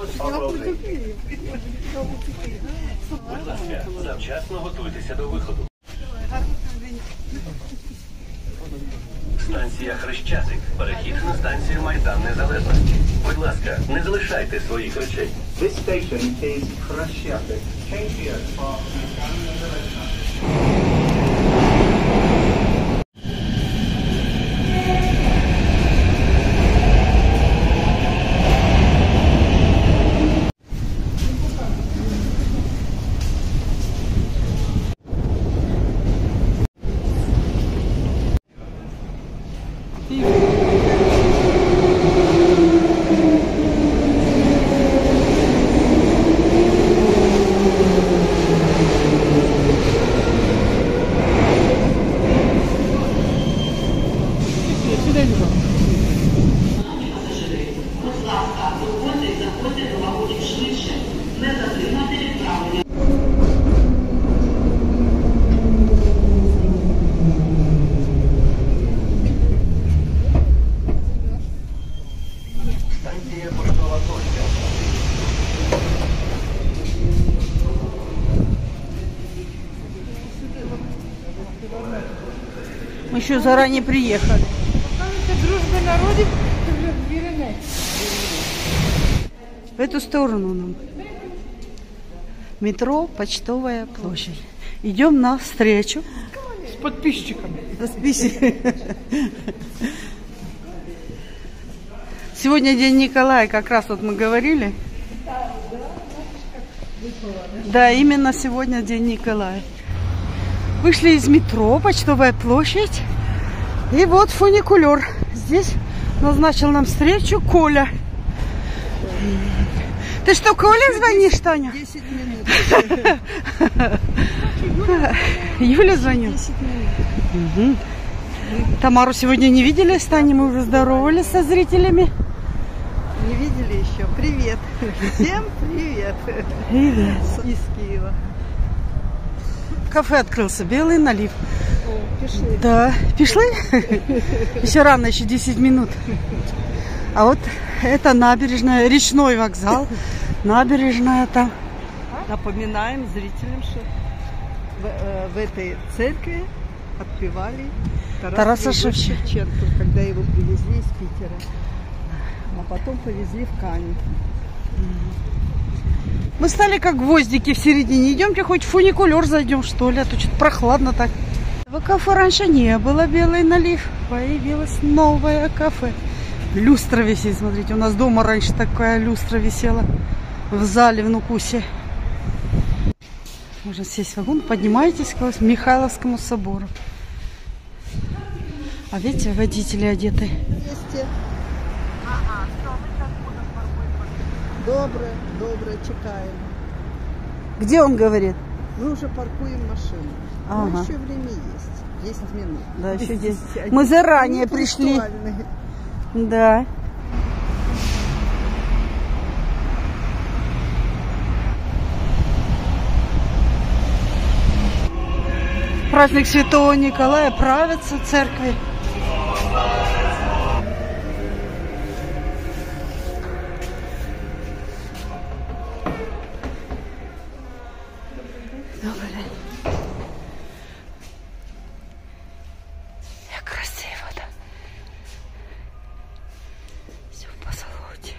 Будь ласка, завчасно готуйтеся до виходу. Станція Хрещатик. Перехід на станцію Майдан Незалежності. Будь ласка, не залишайте своїх речей. This station is Хрещатик. Change here for Майдан Незалежності. Мы еще заранее приехали. Дружба народів Вірене. В эту сторону нам. Метро Почтовая площадь. Идем навстречу. З підписчиками. Сегодня День Николая, как раз вот мы говорили. Да, именно сегодня День Николая. Вышли из метро, Почтовая площадь. И вот фуникулер. Здесь назначил нам встречу Коля. Ты что, Коле звонишь, Таня? 10 минут. Юля звоню. 10 минут. Угу. Тамару сегодня не видели с Таней, мы уже здоровались со зрителями. Не видели еще. Привет. Всем привет. Привет. Из Киева. Кафе открылся, белый налив. О, пішли. Да, пішли? Еще рано, еще 10 минут. А вот это набережная, речной вокзал. Набережная там. Напоминаем зрителям, что в этой церкви отпевали Тараса Шевченко, когда его привезли из Питера. А потом повезли в Канев. Мы стали как гвоздики в середине. Идемте хоть в фуникулер зайдем, что ли, а то что-то прохладно так. В кафе раньше не было, белый налив. Появилось новое кафе. Люстра висит, смотрите. У нас дома раньше такая люстра висела в зале в Нукусе. Можно сесть в вагон, поднимаетесь к Михайловскому собору. А видите, водители одеты. Добре, чекаем. Где он говорит? Мы уже паркуем машину. Ага. Но еще время есть. 10 минут. Да, еще 10. Мы заранее пришли. Да. Праздник Святого Николая правится в церкви. Добрый день. Как красиво, да? Все в позолоте.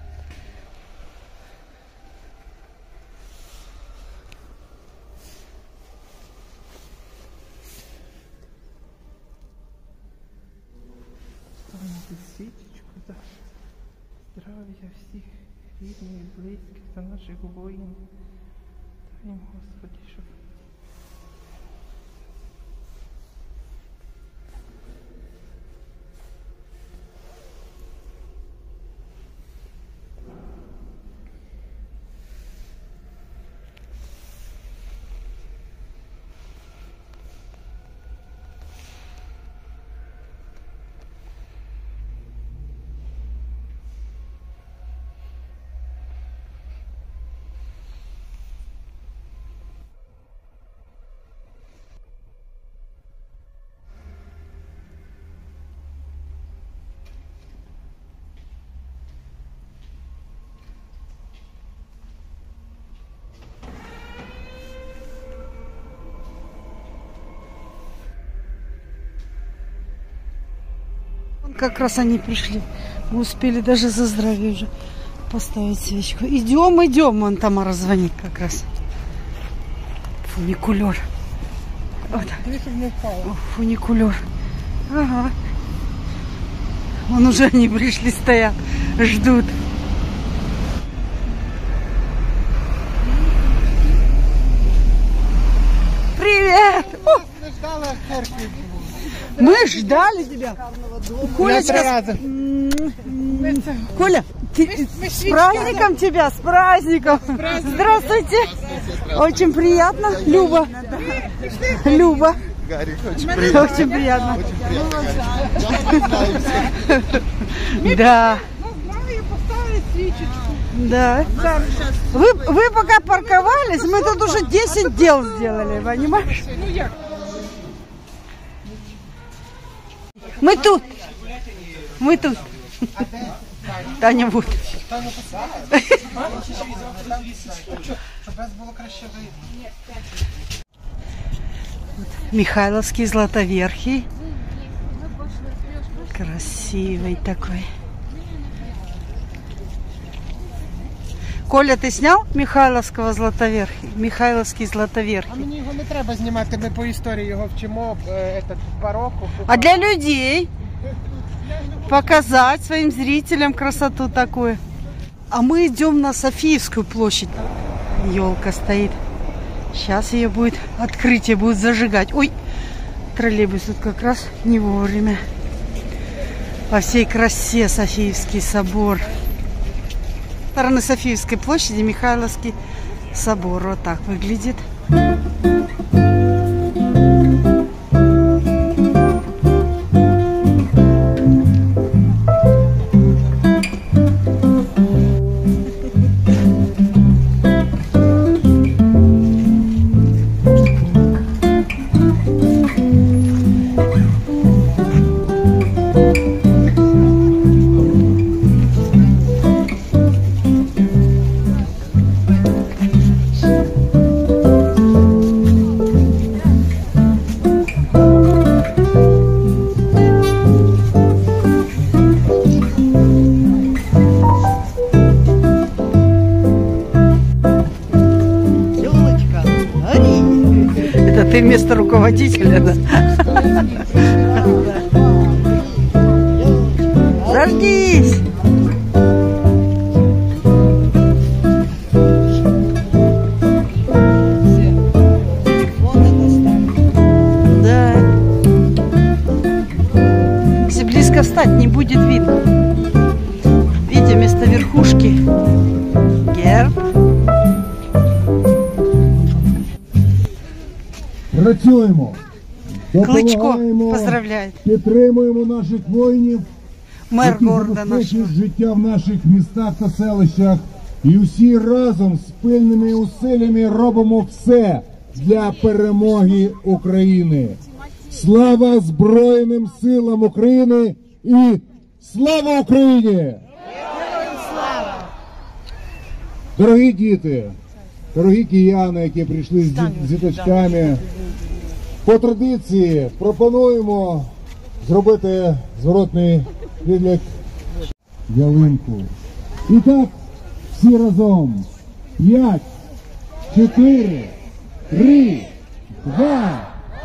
Свічечку за здрав'я всіх рідних, близьких та наших воїнів. Дай їм, Господи, щоб Как раз они пришли. Мы успели даже за здравие уже поставить свечку. Идем, идем. Вон Тамара звонит как раз. Фуникулер. Вот. О, фуникулер. Ага. Вон уже они пришли, стоят, ждут. Привет! О! Мы ждали тебя. Коля, Коля, с праздником тебя, с праздником. Здравствуйте. Очень приятно. Люба. Люба. Гарик, Очень приятно. Да. Да. Вы пока парковались, мы тут уже 10 дел сделали, понимаешь? Мы тут. Мы тут. Таня вот. Михайловский Златоверхий. Красивый такой. Коля, ти сняв Михайловського Златоверхий? Михайловський Златоверхий. А мені його не треба знімати, ми по історії його вчимо по року. А для людей показать своим зрителям красоту такую. А мы идем на Софиевскую площадь. Елка стоит. Сейчас ее будет открытие, будет зажигать. Ой, троллейбус тут как раз не вовремя. Во всей красе Софиевский собор. Со стороны Софиевской площади Михайловский собор. Вот так выглядит. Ты вместо руководителя, да? Зажгись! Да. Если близко встать, не будет видно. Видите, вместо верхушки герб. Працюємо, Кличко допомагаємо, поздравляє. підтримуємо наших воїнів, Мер які города забезпечують нашого. життя в наших містах та селищах. І всі разом з спільними усиллями робимо все для перемоги України. Слава Збройним силам України і слава Україні! Дорогі діти, дорогі кияни, які прийшли з діточками, по традиції пропонуємо зробити зворотний відлік ялинку. І так, всі разом. 5, 4, 3, 2.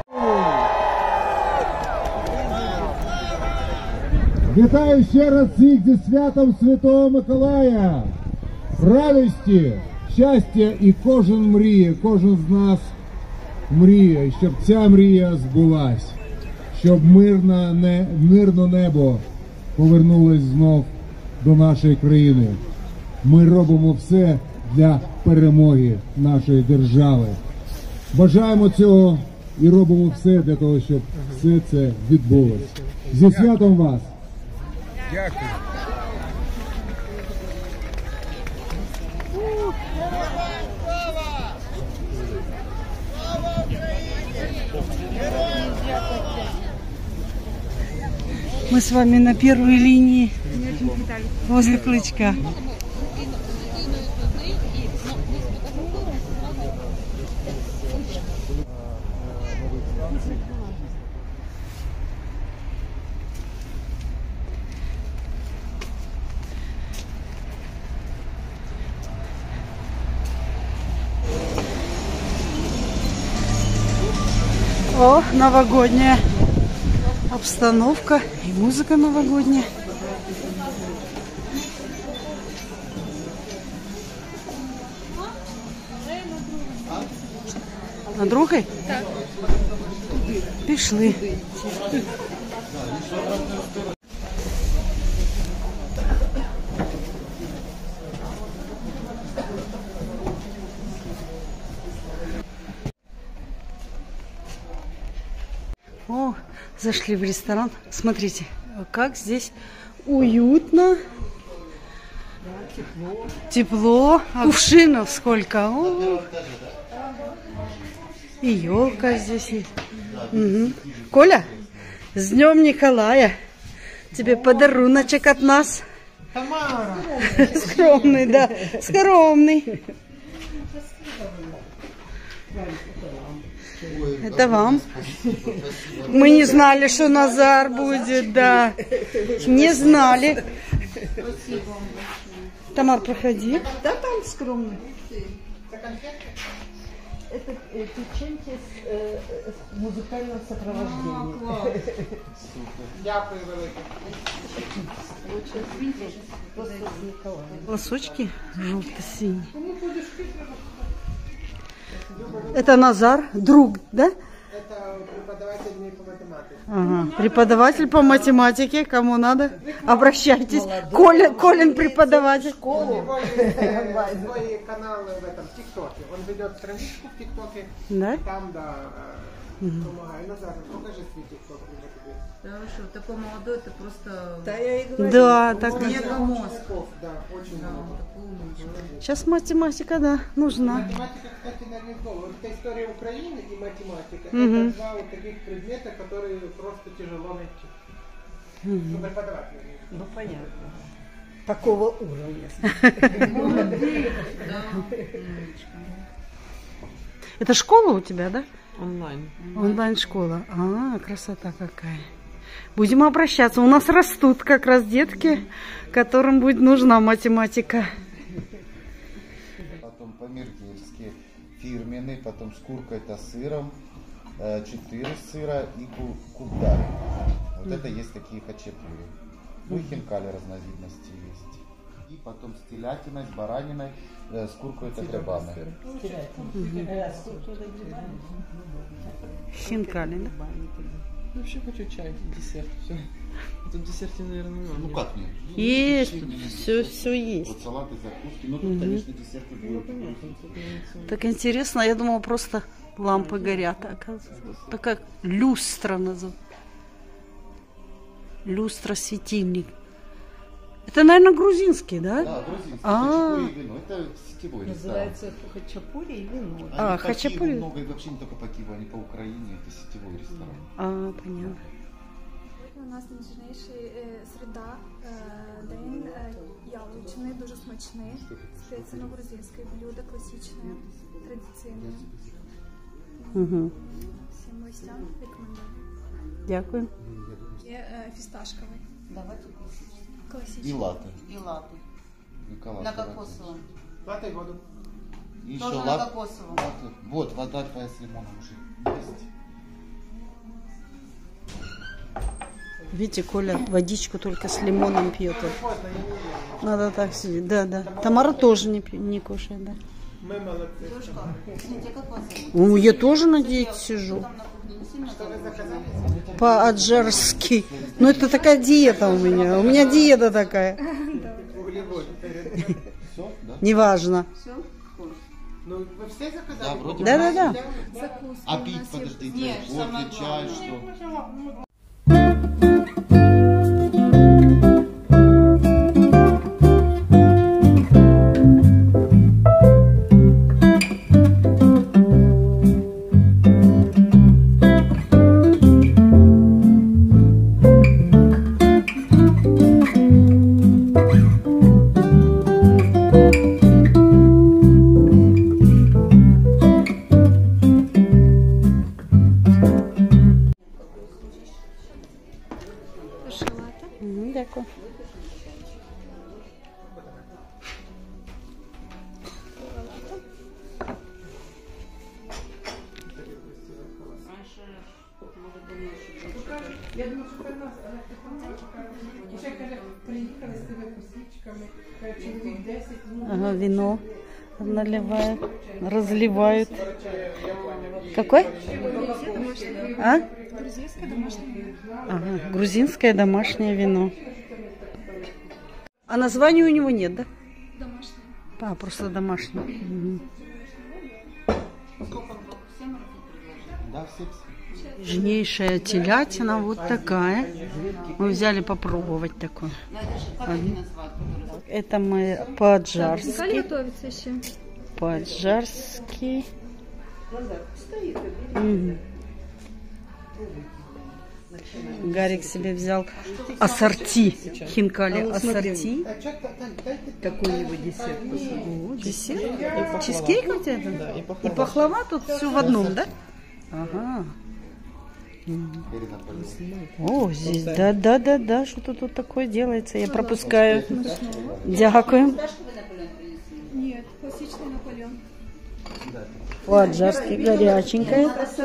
Вітаю ще раз всіх зі святом Святого Миколая. Радості, щастя, і кожен мріє, кожен з нас мріє, щоб ця мрія збулась, щоб мирне небо повернулось знов до нашої країни. Ми робимо все для перемоги нашої держави. Бажаємо цього і робимо все для того, щоб все це відбулось. Зі святом вас! Дякую. Мы с вами на первой линии возле Клычка. О, новогодняя обстановка и музыка новогодняя. На другой? Так. Пішли. О, зашли в ресторан. Смотрите, как здесь уютно. Тепло. Кувшинов сколько. О. И елка здесь есть. Угу. Коля, с Днем Николая. Тебе подаруночек от нас. Тамара! Скромный, да. Скромный. Это вам. Мы не знали, что Назар будет, да. Не знали. Тамар, проходи. Да, там скромный. Это печенье с музыкального сопровождения. Дякую велике. Лосочки желто-синие. Это Назар, друг, да? Это преподаватель мне по математике. Ага. Преподаватель по математике, кому надо, обращайтесь. Колин преподаватель. У него есть свой канал в этом ТикТоке. Он ведет страничку в ТикТоке. Да? И там, да, помогает. Назар, покажи свой ТикТок. Да, что, такой молодой, это просто... Да, я и говорю. Да, так. Мега-мозг. Да, очень много. Сейчас математика, да, нужна. Математика, кстати, наверняка. Вот эта история Украины и математика, это два вот таких предмета, которые просто тяжело найти. Ну, преподаватель. Ну, понятно. Такого уровня. Это школа у тебя, да? Онлайн. Онлайн-школа. А, красота какая. Будем обращаться. У нас растут как раз детки, которым будет нужна математика. Потом по-миргельски фирменный, потом с куркой-то сыром, 4 сыра и кубдар. Вот это есть такие хачапури. Ну и хинкали разновидности есть. И потом с телятиной, с бараниной, с куркой-то грибами. Хинкали, да? Ну, вообще хочу чай, десерт, все. Тут десерте, наверное, много. Ну как нет? Есть, все есть. Вот салаты, закуски, ну тут, конечно, десерты будут. Так интересно, я думала, просто лампы горят, оказывается. Такая люстра называется. Люстра-светильник. Это, наверное, грузинский, да? Да, грузинский. Хачапури и вино. Это сетевой ресторан. Называется хачапури и вино. А, По хачапури. Киеву много, и вообще не только по Киеву, они по Украине. Это сетевой ресторан. А, понятно. У нас найніжніший середа, день яловичини, дуже смачний, спеційно-грузинське блюдо, класичне, традиційне. Угу. Всім гостям рекомендую. Дякую. Є фісташковий, И класичний. латте. И латте. И коллаж На латте. кокосовом. Латте воду. И еще Тоже на латте. кокосовом. Вот, вода твоя с лимоном уже есть. Видите, Коля водичку только с лимоном пьет. Надо так сидеть. Да, да. Тамара тоже не кушает, да. Мы молодцы. Девушка, извините, как вас зовут? Ну, я тоже на диете сижу. Там на кухне не сильно По-аджарски. Ну, это такая диета у меня. У меня диета такая. Углеводы. Все, да? Неважно. все? Ну, вы все заказали? Да, вроде Да, да, да. Закуски А у пить, нас є. подождите, Нет, кофе, самое чай, главное. что? Ще каже, приїхали з тими косичками, чоловік 10, ну, Ага, вино наливают, разливают. Какой? А? Грузинское домашнее вино. Ага, грузинское домашнее вино. А названия у него нет, да? Домашнее. А, просто домашнее. Мгм. Да, все. Нежнейшая телятина вот такая. Мы взяли попробовать такое. Это мы Виталий по-аджарски. готовится еще. По-аджарски. Мгм. Гарик себе взял ассорти. Хинкали ассорти. Какой-нибудь десерт. О, десерт? Чизкейк у тебя? Да, и пахлава тут все в одном, да? Ага. О, здесь, да, что-то тут такое делается. Я пропускаю. Дякую. Нет, классичный Наполеон. По-аджарски горяченькое.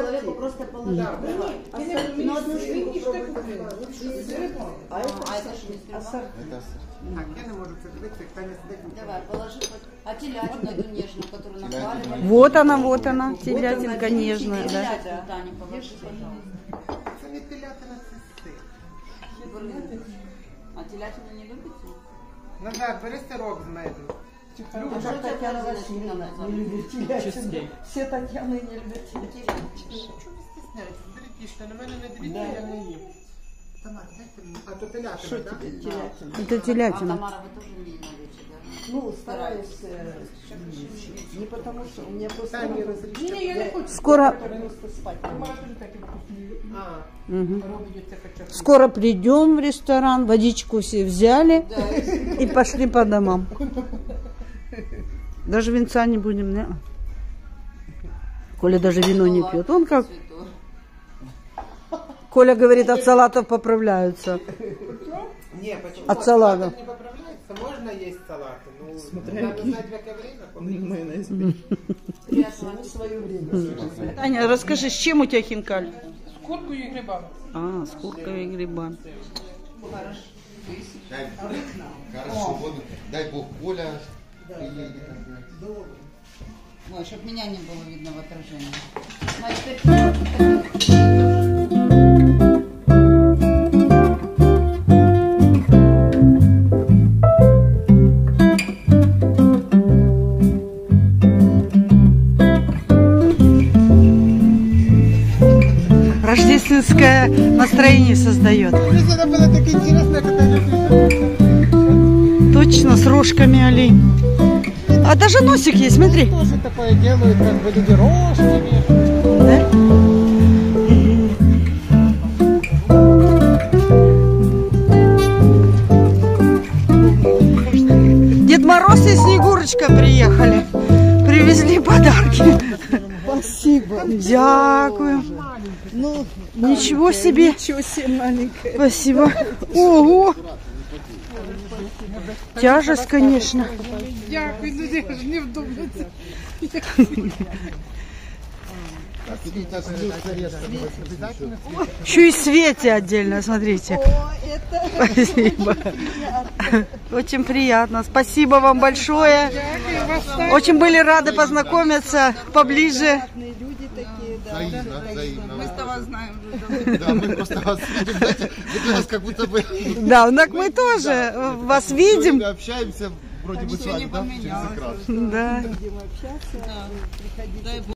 Давай, положи. А телятину эту нежную, которую наваливали. Вот она, телятинка нежная, да. Телятину, Таня, положи, пожалуйста. Це не телятина, це стейк. А телятину не любите? Назар, бери сирок з меду. А что Татьяна Васильевна не любит телятину? Все Тетяни не люблять телятину. Чого ви стісняєтесь? Беріть їжте, на мене не дивіться, я не їм. Тамара, дайте мені. А то телятина, так? Это А телятина. Тамара, вы тоже не едите, да? Ну, стараюсь, не потому что у меня просто Самі розрішите. Скоро, просто спать не могу. А, Мгм. Скоро придем в ресторан, водичку все взяли и пошли по домам. Даже винца не будем, не? Коля даже вино не пьет. Он как... Коля говорит, от салатов поправляются. ні, почему? От салатов. Не поправляється, можна їсти салати. Ну, надо знати, в яке время. Приятного Свое время. Таня, расскажи, с чем у тебя хинкаль? з куркою і грибами. А, с куркой и грибами. Хорошо, вот, дай Бог, Коля приедет опять. Ой, чтоб меня не было видно в отражении. Ну, а теперь... Рождественское настроение создает. Это было так интересно, когда Точно, с рожками олень. А даже носик есть, смотри. тоже такое делают, как бы люди рожками. Да? Дед Мороз и Снегурочка приехали. Привезли подарки. Спасибо. Дякую. Ну, Ничего себе. ничего себе маленькая. Спасибо. Ого. Тяжесть, конечно. Дякую, ну я ж не вдумаю. Еще и Свете отдельно, смотрите. Спасибо. Очень приятно. Спасибо вам большое. Очень были рады познакомиться поближе. Люди такие, да. Взаимно, взаимно. Ми з вас знаємо. Да, мы просто вас видим, знаете, вы нас как будто бы... Да, так мы тоже вас видим. Мы общаемся вроде бы с вами, да, через экран. Да. Будем общаться. Приходите.